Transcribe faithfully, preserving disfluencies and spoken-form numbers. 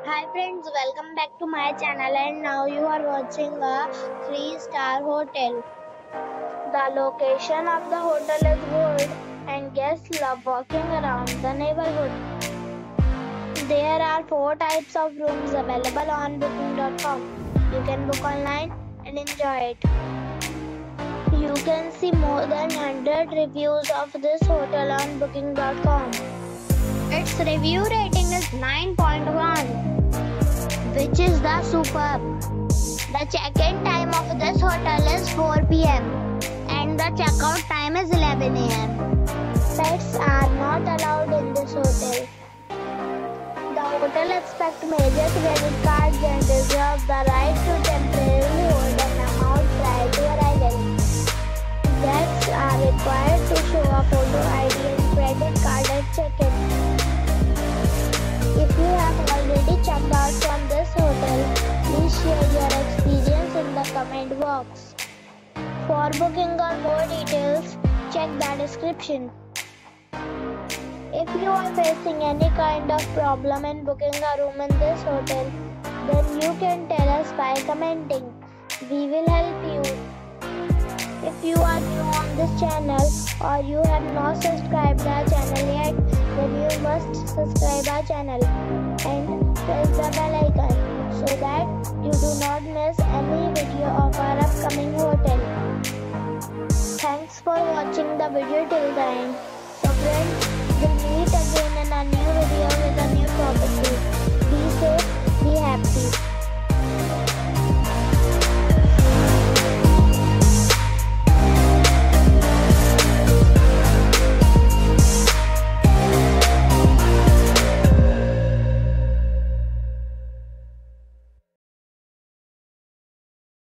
Hi friends, welcome back to my channel and now you are watching a three star hotel. The location of the hotel is good and guests love walking around the neighborhood. There are four types of rooms available on booking dot com. You can book online and enjoy it. You can see more than one hundred reviews of this hotel on booking dot com. Its review rating is nine point one, which is the superb. The check-in time of this hotel is four p m and the check-out time is eleven a m Pets are not allowed in this hotel. The hotel accepts major credit cards and reserves the right to temporarily hold an amount prior to arrival. Guests are required to show a photo I D and credit card at check-in. If you have already checked out from this hotel, please share your experience in the comment box. For booking or more details, check the description. If you are facing any kind of problem in booking a room in this hotel, then you can tell us by commenting. We will help you. If you are new on this channel or you have not subscribed our channel yet, then you must subscribe our channel and press the bell icon so that you do not miss any video of our upcoming hotel. Thanks for watching the video till the end. So friends, we'll meet again in a new video with a new topic.